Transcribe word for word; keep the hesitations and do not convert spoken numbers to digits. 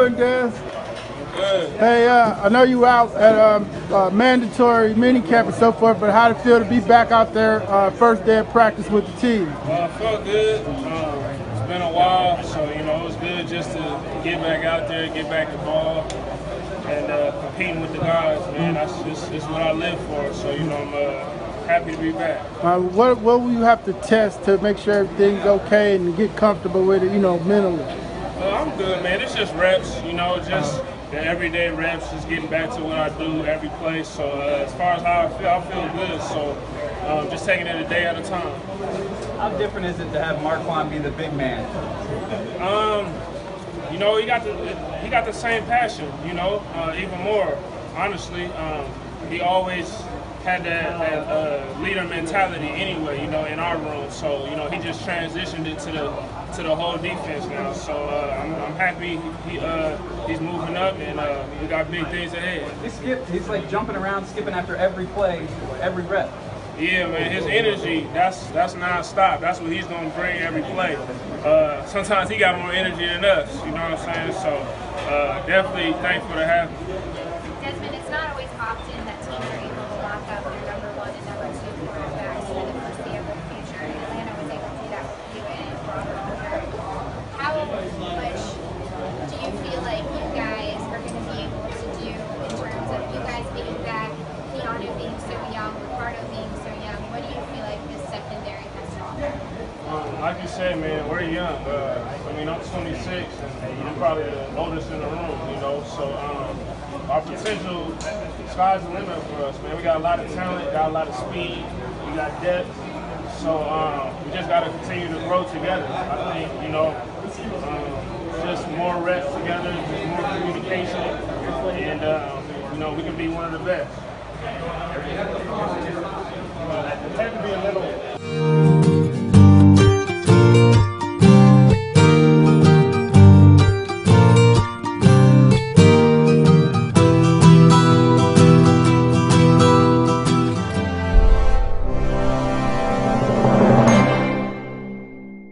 doing, Des? Good. Hey, uh, I know you out at um, uh, mandatory minicamp and so forth, but how did it feel to be back out there uh, first day of practice with the team? Uh, I felt good. Um, it's been a while, so you know it was good just to get back out there, get back the ball, and uh, competing with the guys. Man, that's just it's what I live for. So you know I'm uh, happy to be back. Uh, what what will you have to test to make sure everything's okay and get comfortable with it, you know, mentally? Uh, I'm good, man. It's just reps, you know, just the everyday reps, just getting back to what I do every play. So uh, as far as how I feel, I feel good. So um, just taking it a day at a time. How different is it to have Marquand be the big man? Um, you know, he got the he got the same passion. You know, uh, even more. Honestly, um, he always had that, that uh, leader mentality anyway. You know, in our room. So you know, he just transitioned it to the to the whole defense now. So uh, I'm, I'm happy he uh, he's moving up, and uh, we got big things ahead. He skip, he's like jumping around, skipping after every play, every rep. Yeah, man, his energy, that's that's non-stop. That's what he's going to bring every play. Uh, sometimes he got more energy than us, you know what I'm saying? So uh, definitely thankful to have him. Desmond, it's not always often that teams are able to lock up their number one and number two quarterbacks for the foreseeable future. And Atlanta was able to do that with you and Robert Walker. How much do you feel like you guys are going to be able to do in terms of you guys getting back, Keanu being so young, Ricardo being so young? What do you feel like this secondary has to offer? Um, like you said, man, we're young. Uh, I mean, I'm twenty-six, and you're probably the oldest in the room, you know. So um, our potential, sky's the limit for us, man. We got a lot of talent, got a lot of speed, we got depth. So um, we just got to continue to grow together. I think, you know, um, just more reps together, just more communication, and um, you know, we can be one of the best. It had to be a little.